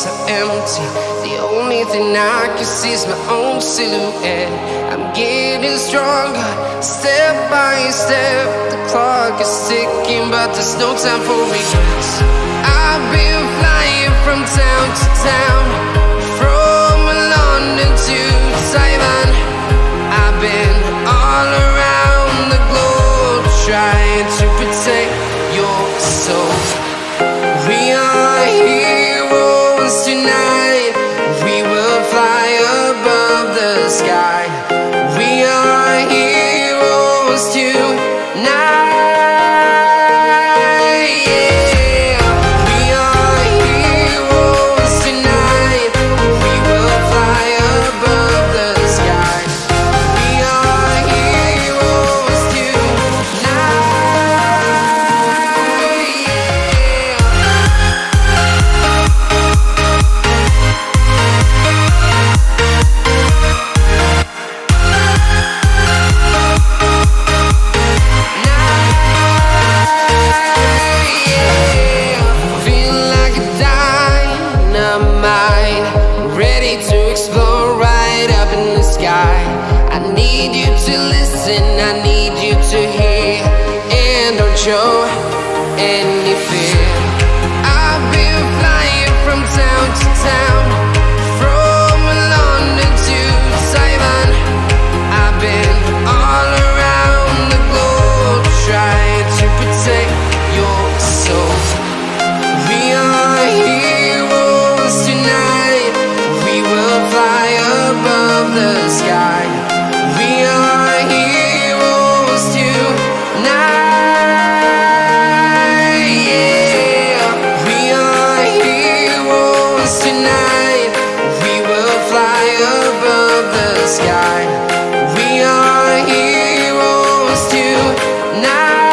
so empty. The only thing I can see is my own silhouette. I'm getting stronger, step by step. The clock is ticking, but there's no time for regrets. I've been flying from town to town, from London to Taiwan. I've been all around the globe, trying to protect your soul. We are heroes tonight. We will fly above the sky. We are heroes tonight. Yeah. We are heroes tonight. We will fly above the sky. We are heroes tonight. I need you to hear and don't show any fear. I've been flying from town to town, from London to Taiwan. I've been all around the globe, trying to protect your soul. We are heroes tonight. We will fly above the sky. We are heroes tonight. Yeah. We are heroes tonight. We will fly above the sky. We are heroes tonight.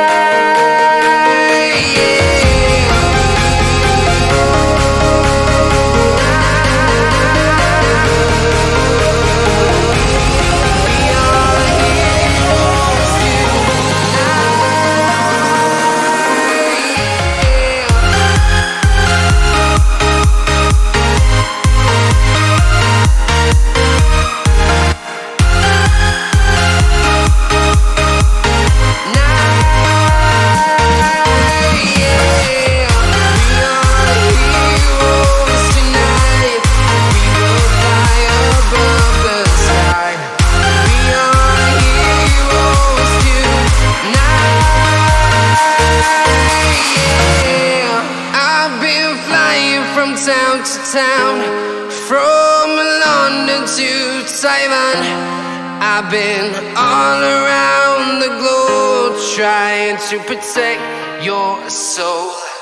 Town to town, from London to Taiwan. I've been all around the globe, trying to protect your soul.